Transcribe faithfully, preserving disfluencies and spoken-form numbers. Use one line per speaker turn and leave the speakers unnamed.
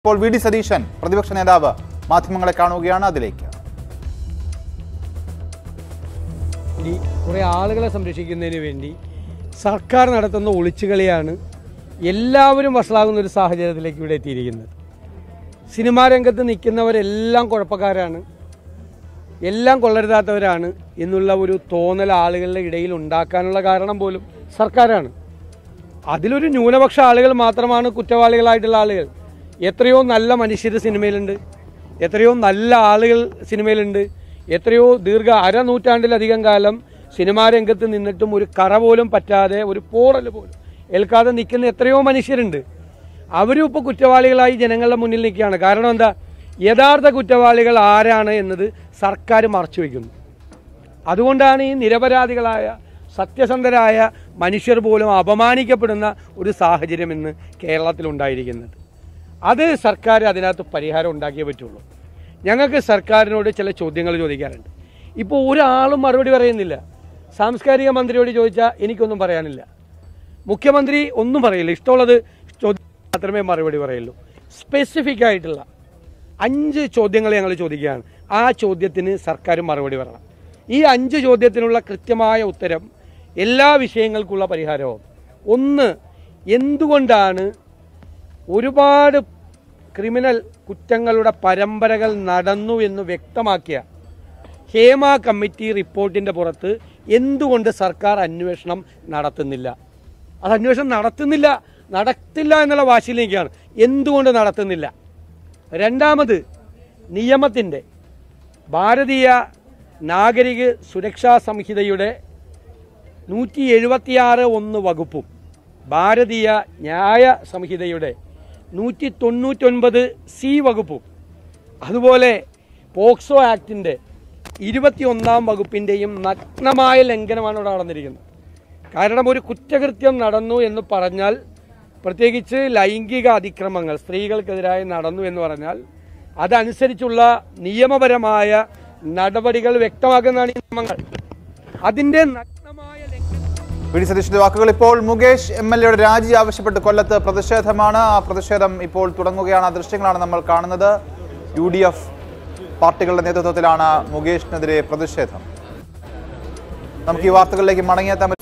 ഇപ്പോൾ V D Satheesan പ്രതിപക്ഷ നേതാവ് മാധ്യമങ്ങളെ കാണുകയാണ്. അതിലേക്ക്
കുറേ ആളുകളെ സംരക്ഷിക്കുന്നതിന് വേണ്ടി സർക്കാർ നടത്തുന്ന ഒളിച്ചുകളിയാണ് എല്ലാവരും വഷളാകുന്ന ഒരു സാഹചര്യത്തിലേക്ക് ഇവിടെ എത്തിയിരിക്കുന്നത്. സിനിമാ രംഗത്ത് നിൽക്കുന്നവരെല്ലാം കുഴപ്പക്കാരാണ്, എല്ലാം കൊള്ളരുതാത്തവരാണ് എന്നുള്ള ഒരു തോന്നൽ ആളുകളുടെ ഇടയിൽ ഉണ്ടാക്കാനുള്ള കാരണം പോലും സർക്കാരാണ്. അതിലൊരു ന്യൂനപക്ഷ ആളുകൾ മാത്രമാണ് കുറ്റവാളികളായിട്ടുള്ള ആളുകൾ. എത്രയോ നല്ല മനുഷ്യർ സിനിമയിലുണ്ട്, എത്രയോ നല്ല ആളുകൾ സിനിമയിലുണ്ട്, എത്രയോ ദീർഘ അരനൂറ്റാണ്ടിലധികം കാലം സിനിമാ രംഗത്ത് നിന്നിട്ടും ഒരു കറ പോലും പറ്റാതെ ഒരു പോറൽ പോലും ഏൽക്കാതെ നിൽക്കുന്ന എത്രയോ മനുഷ്യരുണ്ട്. അവരും ഇപ്പോൾ കുറ്റവാളികളായി ജനങ്ങളുടെ മുന്നിൽ നിൽക്കുകയാണ്. കാരണം എന്താ? യഥാർത്ഥ കുറ്റവാളികൾ ആരാണ് എന്നത് സർക്കാർ മറച്ചു വയ്ക്കുന്നു. അതുകൊണ്ടാണ് ഈ നിരപരാധികളായ സത്യസന്ധരായ മനുഷ്യർ പോലും അപമാനിക്കപ്പെടുന്ന ഒരു സാഹചര്യം ഇന്ന് കേരളത്തിലുണ്ടായിരിക്കുന്നത്. അത് സർക്കാർ അതിനകത്ത് പരിഹാരം ഉണ്ടാക്കിയേ പറ്റുള്ളൂ. ഞങ്ങൾക്ക് സർക്കാരിനോട് ചില ചോദ്യങ്ങൾ ചോദിക്കാറുണ്ട്. ഇപ്പോൾ ഒരാളും മറുപടി പറയുന്നില്ല. സാംസ്കാരിക മന്ത്രിയോട് ചോദിച്ചാൽ എനിക്കൊന്നും പറയാനില്ല, മുഖ്യമന്ത്രി ഒന്നും പറയില്ല, ഇഷ്ടമുള്ളത് ചോദ്യം മാത്രമേ മറുപടി പറയുള്ളൂ. സ്പെസിഫിക് ആയിട്ടുള്ള അഞ്ച് ചോദ്യങ്ങൾ ഞങ്ങൾ ചോദിക്കുകയാണ്. ആ ചോദ്യത്തിന് സർക്കാർ മറുപടി പറയണം. ഈ അഞ്ച് ചോദ്യത്തിനുള്ള കൃത്യമായ ഉത്തരം എല്ലാ വിഷയങ്ങൾക്കുള്ള പരിഹാരവും. ഒന്ന്, എന്തുകൊണ്ടാണ് ഒരുപാട് ക്രിമിനൽ കുറ്റങ്ങളുടെ പരമ്പരകൾ നടന്നു എന്ന് വ്യക്തമാക്കിയ ഹേമ കമ്മിറ്റി റിപ്പോർട്ടിൻ്റെ പുറത്ത് എന്തുകൊണ്ട് സർക്കാർ അന്വേഷണം നടത്തുന്നില്ല? അത് അന്വേഷണം നടത്തുന്നില്ല നടത്തില്ല എന്നുള്ള വാശിയിലേക്കാണ്. എന്തുകൊണ്ട് നടത്തുന്നില്ല? രണ്ടാമത്, നിയമത്തിൻ്റെ ഭാരതീയ നാഗരിക സുരക്ഷാ സംഹിതയുടെ നൂറ്റി എഴുപത്തിയാറ് ഒന്ന് വകുപ്പും ഭാരതീയ ന്യായ സംഹിതയുടെ നൂറ്റി തൊണ്ണൂറ്റൊൻപത് സി വകുപ്പും അതുപോലെ പോക്സോ ആക്ടിൻ്റെ ഇരുപത്തി ഒന്നാം വകുപ്പിൻ്റെയും നഗ്നമായ ലംഘനമാണ് ഇവിടെ നടന്നിരിക്കുന്നത്. കാരണം ഒരു കുറ്റകൃത്യം നടന്നു എന്ന് പറഞ്ഞാൽ, പ്രത്യേകിച്ച് ലൈംഗിക അതിക്രമങ്ങൾ സ്ത്രീകൾക്കെതിരായി നടന്നു എന്ന് പറഞ്ഞാൽ അതനുസരിച്ചുള്ള നിയമപരമായ നടപടികൾ വ്യക്തമാക്കുന്നതാണ് ഈ നിയമങ്ങൾ. അതിൻ്റെ നഗ്നമായ
വി ഡി സതീശന്റെ വാക്കുകൾ. ഇപ്പോൾ മുകേഷ് എം എൽ എയുടെ രാജി ആവശ്യപ്പെട്ട് കൊല്ലത്ത് പ്രതിഷേധമാണ്. ആ പ്രതിഷേധം ഇപ്പോൾ തുടങ്ങുകയാണ്. ആ ദൃശ്യങ്ങളാണ് നമ്മൾ കാണുന്നത്. യു ഡി എഫ് പാർട്ടികളുടെ നേതൃത്വത്തിലാണ് മുകേഷിനെതിരെ പ്രതിഷേധം. നമുക്ക് ഈ വാർത്തകളിലേക്ക് മടങ്ങിയെത്താൻ